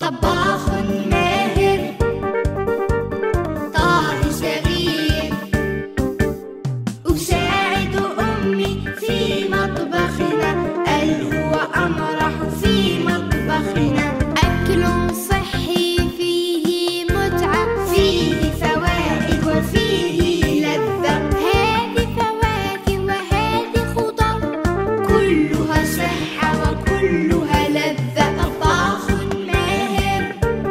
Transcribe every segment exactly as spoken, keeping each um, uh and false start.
طباخ ماهر طاهي صغير، أساعد أمي في مطبخنا، قال هو أمرح في مطبخنا. أكل صحي فيه متعة، فيه فوائد وفيه لذة، هذه فواكه وهذه خضار، كلها صحة وكلها لذة. طباخ ماهر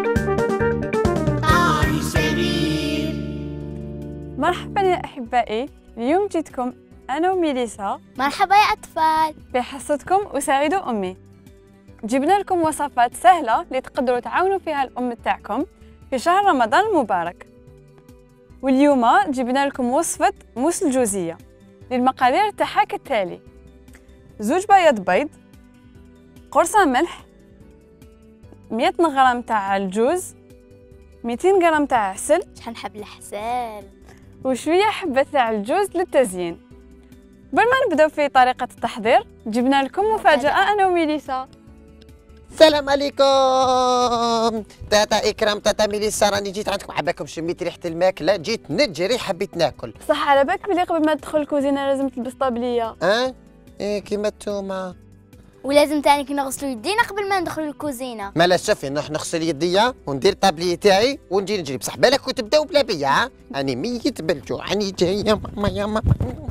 طاهي صغير. مرحبا يا أحبائي، اليوم جيتكم أنا وميليسا مرحبا يا أطفال. في حصتكم أساعد أمي. جبنا لكم وصفات سهلة اللي تقدروا تعاونوا فيها الأم تاعكم في شهر رمضان المبارك. واليوم جبنا لكم وصفة موس الجوزية. للمقادير تاعها كالتالي: زوج بياض بيض، قرصة ملح، مية غرام تاع الجوز، ميتين غرام تاع عسل، شحال نحب الحسال، وشوية حبة تاع الجوز للتزيين. قبل ما نبداو في طريقة التحضير جبنا لكم مفاجأة أنا وميليسا. السلام عليكم تاتا إكرام، تاتا ميليسا، راني جيت عندكم عباكم شميت ريحة الماكلة، جيت نجري حبيت ناكل. صح، على بالك بلي قبل ما تدخل الكوزينة لازم تلبس طابلية؟ اه إيه كيما نتوما. ولازم تاني كي نغسلوا يدينا قبل ما ندخلوا الكوزينه. مالا شوفي نروح نغسل يديا وندير الطابلية تاعي ونجي نجري، بصح بالك كنت تبداو بلا بيا، ها راني ميت بالجوع، راني جاي يا ماما يا ماما.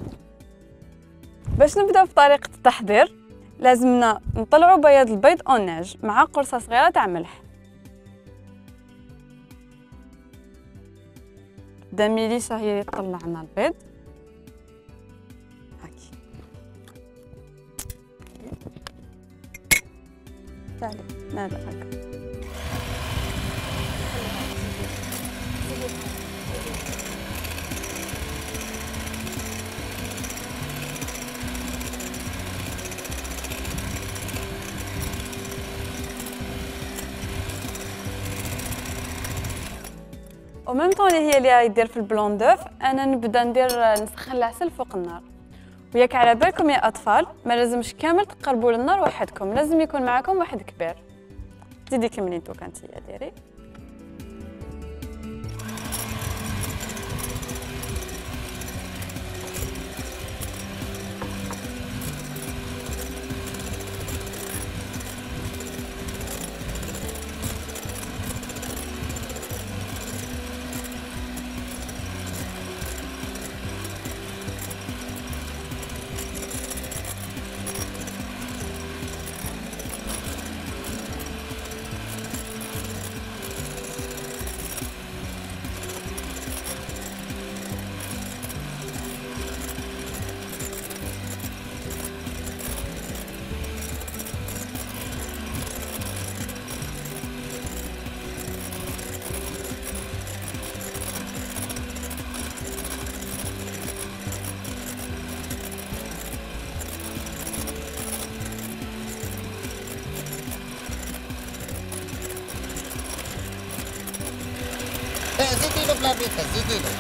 باش نبداو في طريقة التحضير لازمنا نطلعوا بياض البيض اوناج مع قرصة صغيرة تاع ملح. دا ميليسا هي اللي تطلع لنا البيض. هاكي تعالي نادى هاكا. وميم طون هي اللي راهي دير في البلون دوف، انا نبدا ندير نسخن العسل فوق النار. وياك على بالكم يا اطفال ما لازمش كامل تقربوا للنار وحدكم، لازم يكون معكم واحد كبير. زيدي كملي دوكا نتيا ديري. زيدي له بلا بيتا، زيدي له.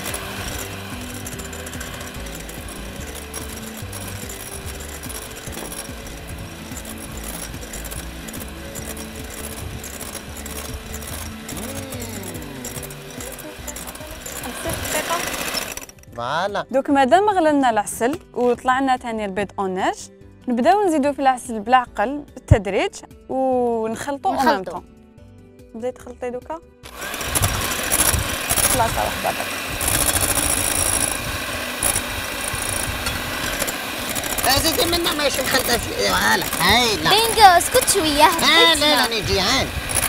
فوالا. دوك مادام غلينا العسل وطلعنا ثاني البيض اوناج، نبداو نزيدو في العسل بالعقل بالتدريج ونخلطو او ميم طون. بداي تخلطي دوكا خلاصه واحده برك. زيدي منا ماشي مخلطه شويه. فوالا هاي لا بينجو اسكت شويه. لا لا راني جيعان.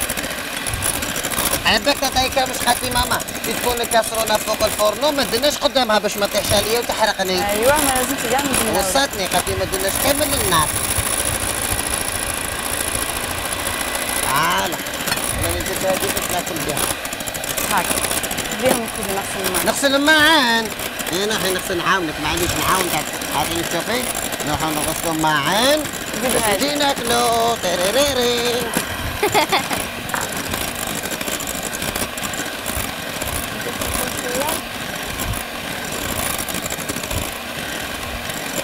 عباك تاتا إكرام مش خاطي ماما كي تكون الكاسرونه فوق الفورنو ما دناش قدامها باش ما تطيحش عليا وتحرقني. ايوا ما لازمش كاع نزيدو. وصاتني خاطي ما دناش كامل النار. فوالا راني درت هادي باش ناكل بها. هاكا ديهم نكون نغسل الماء. نغسل الماعن. انا راح نغسل نعاونك معليش نعاونك. هادي شوفي نروحو نغسلو الماعن باش نجي ناكلو. تيريريري.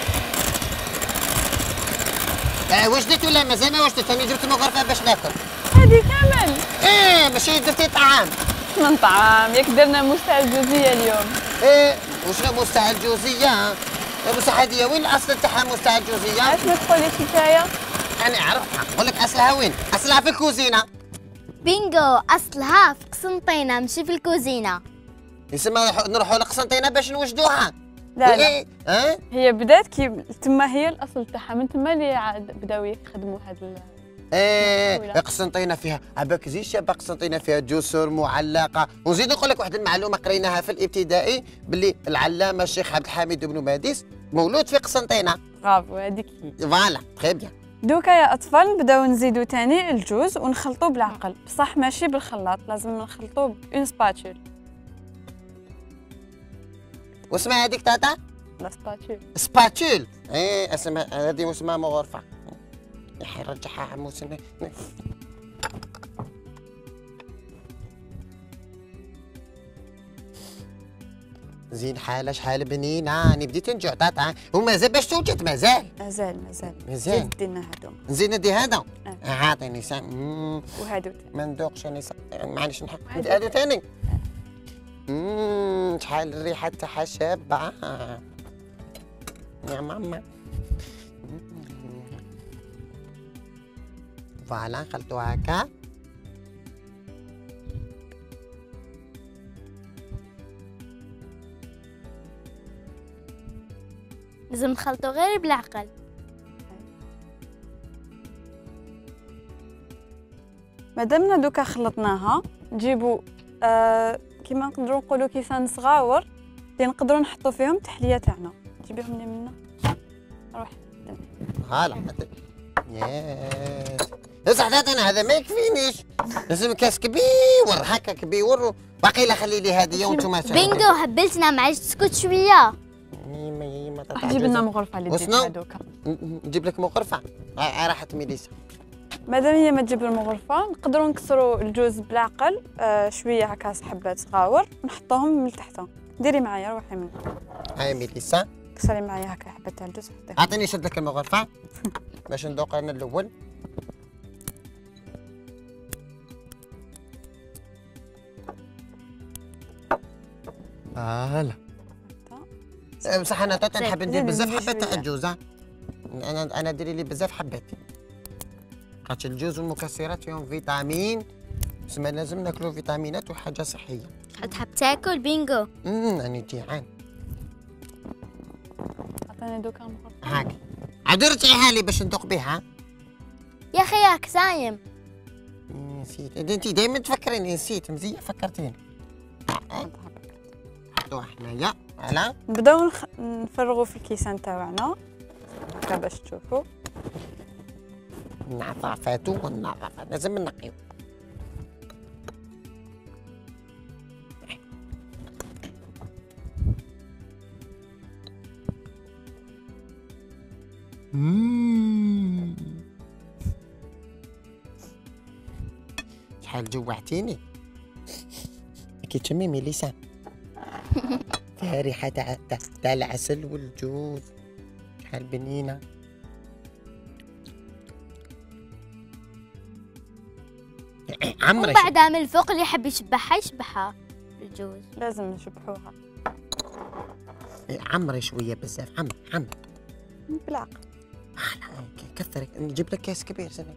وجدت ولا مازال ما وجدت؟ راني جبت مغرفه باش ناكل. هذه كامل. ايه ماشي درتي طعام. من طعام ياك درنا مستوى الجوزيه اليوم. ايه وشنو مستوى الجوزيه؟ بصح هذه وين الاصل تاعها مستوى الجوزيه؟ علاش ما تقولي حكايه؟ انا عرفتها، نقول لك اصلها وين؟ اصلها في الكوزينه. بينجو، اصلها في قسنطينه ماشي في الكوزينه. يسمى نروحوا لقسنطينه باش نوجدوها. لا لا إيه؟ ها؟ هي بدات كي تما هي الاصل تاعها، من تما اللي عاد بداو يخدموا هاد ال... ايه قسنطينه فيها عباك زي شابه، قسنطينه فيها جسر معلقه. ونزيد نقول لك واحد المعلومه قريناها في الابتدائي، باللي العلامه الشيخ عبد الحميد بن باديس مولود في قسنطينه. برافو هذيك هي. فوالا تري بيان. دوكا يا اطفال نبداو نزيدو تاني الجوز ونخلطوه بالعقل، بصح ماشي بالخلاط، لازم نخلطوه بون سباتول. واسمها هذيك تاتا؟ لا سباتول. سباتول. ايه اسمها هذه اسمها مغرفه. يا حي رجعها عموس. زين حالة شحال بنينة، أنا بديت نجوع تاتا ومازال باش توجد مازال. مازال مازال. مازال. زيد دينا هادو. نزيد ندي هذا. أه. عاطيني سام. وهادو ما ندوقش انا معليش نحط هادو ثاني. اممم شحال الريحه تاعها شابه يا ماما. فوالا نخلطو هكا. لازم نخلطو غير بالعقل. مادامنا دوكا خلطناها نجيبو آه كيما نقدروا نقولوا كيسان صغاور اللي نقدروا نحطوا فيهم التحليه تاعنا. جيبيهم لي منا. روح. هلا ياس بصح انا هذا ما يكفينيش، لازم كاس كبير هكا كبير. باقي لا خلي لي هذه وانتم بينجو هبلتنا معليش تسكت شويه. يما يما جيب لنا مغرفه اللي ديتها دوكا. نجيب لك مغرفه. راحت ميليسا. مادام هي ما تجيب المغرفه نقدروا نكسروا الجوز بالعقل آه شويه هكا حبات صغاور ونحطوهم من تحت. ديري معايا روحي من هاي ميليسا كسري معايا هكا حبه تاع الجوز حطيها. اعطيني شد لك المغرفه باش ندوق انا الاول. هلا بصح انا توتا نحب ندير بزاف حبات تاع الجوز. انا انا ديري لي بزاف حبات خاطر الجوز والمكسرات فيهم فيتامين، تسمى لازم ناكلو فيتامينات وحاجه صحيه. تحب تاكل بينجو؟ امم راني جيعان. عطيني دوكا مغرفه هاك عاد رجعيها لي باش ندوق بها. يا اخي ياك صايم. نسيت انت دائما تفكريني، نسيت مزيان فكرتيني. حطوها حنايا. فوالا نبداو نخ... نفرغوا في الكيسان تاعنا هكا باش تشوفوا. النظافات والنظافة لازم نقيو. مم. شحال جوعتيني. كي تشمي لسان فيها ريحة تاع تاع العسل والجوز، شحال بنينة. عمري ومن بعدها من الفوق اللي يحب يشبحها يشبحها بالجوز. لازم نشبحوها. عمري شوية بزاف. عمري عمري بالعقل. كثري نجيب لك كاس كبير. زين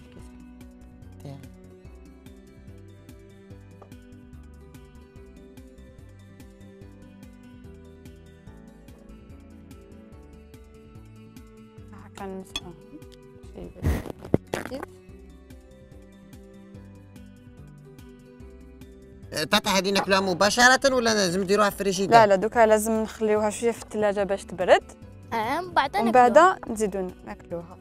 هكا نمسحوهم شي تاتا هذه ناكلوها مباشرة ولا لازم نديروها في الفريجيدير؟ لا لا دوكا لازم نخليوها شويه في الثلاجه باش تبرد. اه من بعد ومن بعد نزيدو ناكلوها.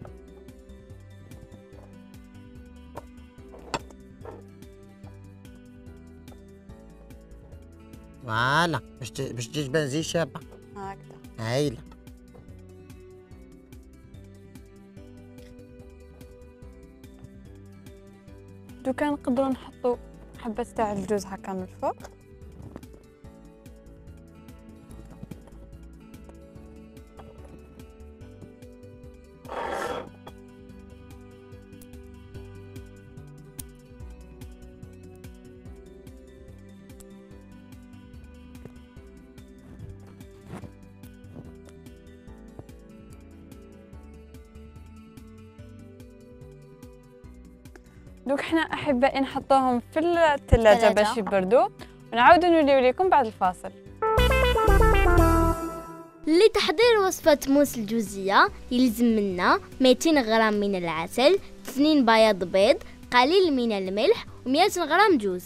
فوالا باش باش تجي تبان زي شابة هكذا. هايلة. دوكا نقدروا نحطوا حبة تاع الجوز هكا من الفوق. دوك حنا احبائي نحطوهم في الثلاجه الثلاجة. باش يبردوا ونعاودوا نوليو لكم بعد الفاصل. لتحضير وصفة موس الجوزية يلزم منا مئتين غرام من العسل، اثنين بياض بيض، قليل من الملح و100 غرام جوز.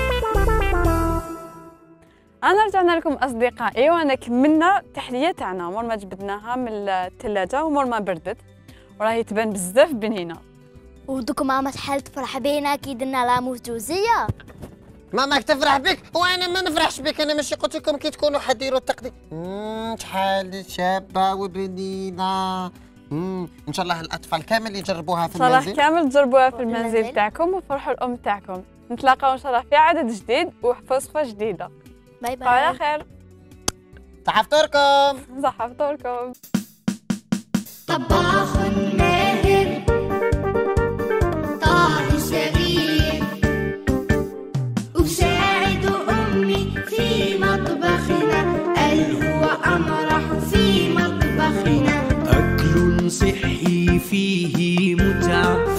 انا رجعنا لكم اصدقائي وانا كملنا التحليه تاعنا مور ما جبدناها من الثلاجه ومور ما بردت وراهي تبان بزاف بنينه. ودوك ماما شحال تفرح بينا كي درنا لا موس جوزية. ماماك تفرح بك وانا ما نفرحش بك. انا ماشي قلت لكم كي تكونوا حديروا التقديم. امم شحال شابه وبنينه. امم ان شاء الله الاطفال كامل يجربوها في صلاح المنزل. كامل تجربوها في المنزل. المنزل تاعكم وفرحوا الام تاعكم. نتلاقاو ان شاء الله في عدد جديد وفي وصفه جديده. باي بقاو على باي. خير. صح فطوركم. صح فطوركم. طباخ ماهر طاهي صغير أساعد أمي في مطبخنا الهو أمرح في مطبخنا أكل صحي فيه متعة